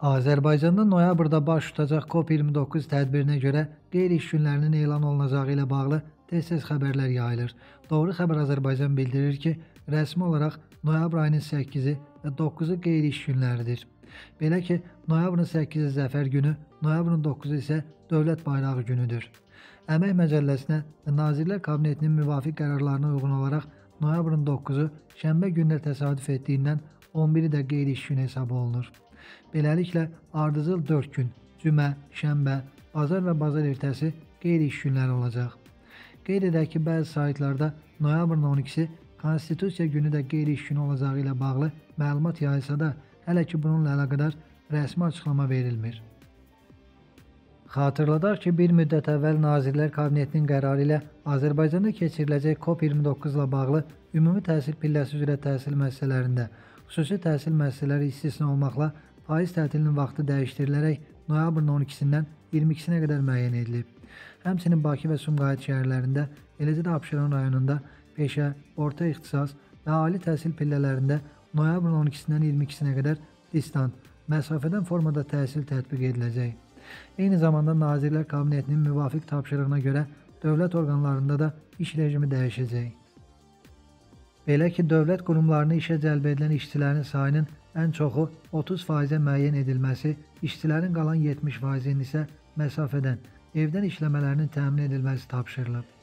Azərbaycanda noyabrda baş tutacaq COP29 tədbirinə görə qeyri-iş günlərinin elan olunacağı ilə bağlı tez-tez xəbərlər yayılır. Doğru Xəbər Azərbaycan bildirir ki, rəsmi olaraq noyabr ayının 8-i və 9-u qeyri-iş günləridir. Belə ki, noyabrın 8-i Zəfər günü, noyabrın 9-u isə Dövlət Bayrağı günüdür. Əmək Məcəlləsinə və Nazirlər Kabinetinin müvafiq qərarlarına uyğun olaraq noyabrın 9-u şənbə gününə təsadüf etdiyindən 11-i də qeyri-iş günü hesab olunur. Beləliklə, ardıcıl 4 gün, cümə, şənbə, bazar və bazar ertəsi qeyri-iş günləri olacaq. Qeyd edək ki, bəzi saytlarda noyabrın 12-si Konstitusiya günü də qeyri-iş günü olacağı ilə bağlı məlumat yayılsa da, hələ ki bununla əlaqədar rəsmi açıqlama verilmir. Xatırladaq ki, bir müddət əvvəl Nazirlər Kabinetinin qərarı ilə Azərbaycanda keçiriləcək COP29 ilə bağlı ümumi təhsil pilləsi üzrə təhsil müəssisələrində, xüsusi təhsil müəssisələri istisna olmaqla payız tətilinin vaxtı dəyişdirilərək noyabrın 12-sindən 22-sinə qədər müəyyən edilib. Həmçinin Bakı və Sumqayıt şəhərlərində, eləcə də Abşeron rayonunda peşə, orta ixtisas və ali təhsil pillələrində noyabrın 12-sindən 22-sinə qədər distant, məsafədən formada təhsil tətbiq ediləcək. Eyni zamanda Nazirlər Kabinetinin müvafiq tapşırığına görə dövlət orqanlarında da iş rejimi dəyişəcək. Belə ki, dövlət qurumlarına işə cəlb edilən işçilərin sayının ən çoxu 30%-ə müəyyən edilməsi, işçilərin qalan 70%-nin isə məsafədən, evdən işləmələrinin təmin edilməsi tapşırılıb.